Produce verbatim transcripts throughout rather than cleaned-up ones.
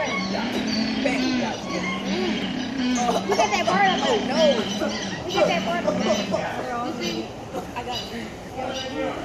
Look at that bird up there. No. Look at that bird up there. You see? I got it.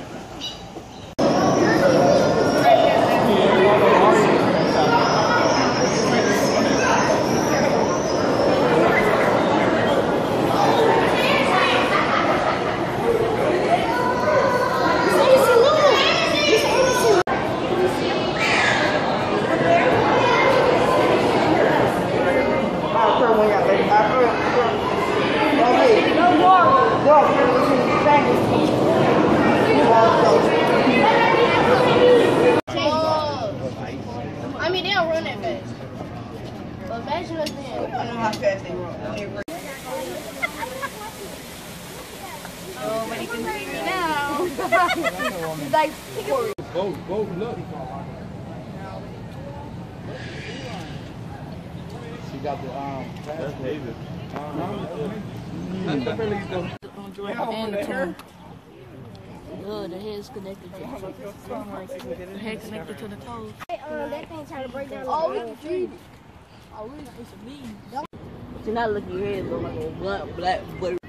I mean, they don't run that fast. But imagine us then. I know how fast they run. Oh, but he can see me now. He's like, go, go, look. She got the, um, that's David. That's the police though. And the tongue. Oh, the head's connected to the head connected to the toes. Uh, that thing trying to break down. Oh, it's a Oh, it's a bee. Do not look at your head, look like a black, black, black.